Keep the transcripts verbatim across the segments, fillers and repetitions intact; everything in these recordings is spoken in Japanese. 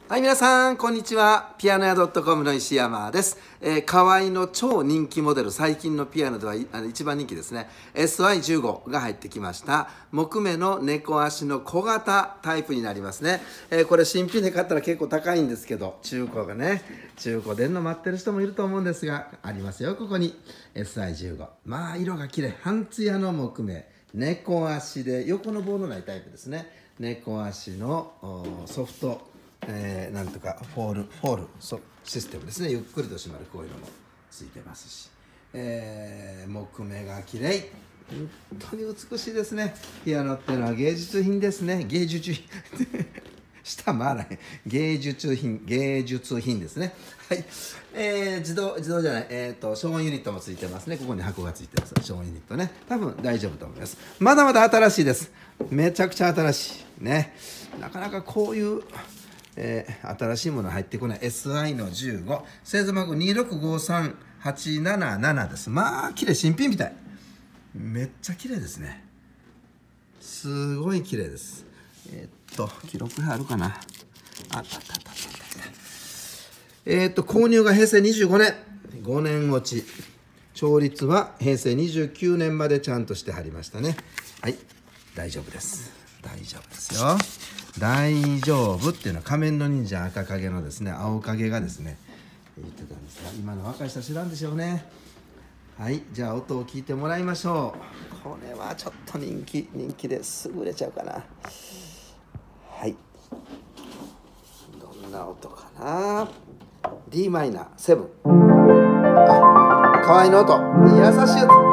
はい、皆さん、こんにちは。ピアノ屋 .com の石山です。えー、河合の超人気モデル、最近のピアノではあの一番人気ですね。エスアイじゅうご が入ってきました。木目の猫足の小型タイプになりますね。えー、これ新品で買ったら結構高いんですけど、中古がね、中古出るの待ってる人もいると思うんですが、ありますよ、ここに。エスアイじゅうご。まあ、色が綺麗。半ツヤの木目。猫足で、横の棒のないタイプですね。猫足のソフト。えー、なんとかフォールフォールシステムですね。ゆっくりと閉まるこういうのもついてますし、えー、木目が綺麗。本当に美しいですね。ピアノっていうのは芸術品ですね。芸術品下回らへん。芸術品芸術品ですね。はい、えー、自動自動じゃない、えーと消音ユニットもついてますね。ここに箱がついてます。消音ユニットね。多分大丈夫と思います。まだまだ新しいです。めちゃくちゃ新しいね。なかなかこういうえー、新しいもの入ってこない エスアイ のじゅうご、製造番号にろくごさんはちななななです。まあ綺麗、新品みたい。めっちゃ綺麗ですね。すごい綺麗です。えー、っと記録あるかな。あったあったあったあった。えー、っと購入がへいせいにじゅうごねん、ごねん落ち。調律はへいせいにじゅうきゅうねんまでちゃんとしてはりましたね。はい、大丈夫です。大丈夫ですよ。大丈夫っていうのは仮面の忍者赤影のですね、青影がですね言ってたんですが、今の若い人は知らんでしょうね。はい、じゃあ音を聞いてもらいましょう。これはちょっと人気人気ですぐ売れちゃうかな。はい、どんな音かな。 ディー マイナーセブン。あ、河合の音、優しい音。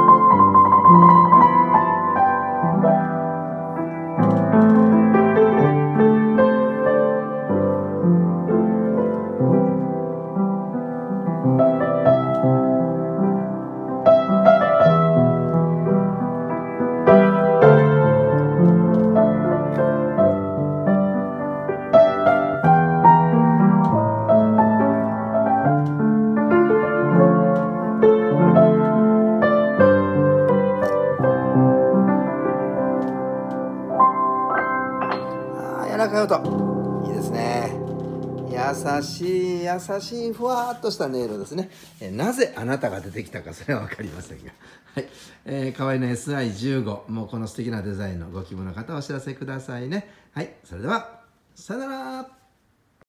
柔らかい音、いいですね。優しい優しいふわっとした音色ですね。えー、なぜあなたが出てきたかそれは分かりませんが、はい、えー、河合の エスアイじゅうご、もうこの素敵なデザインのご希望の方はお知らせくださいね。はい、それではさよなら。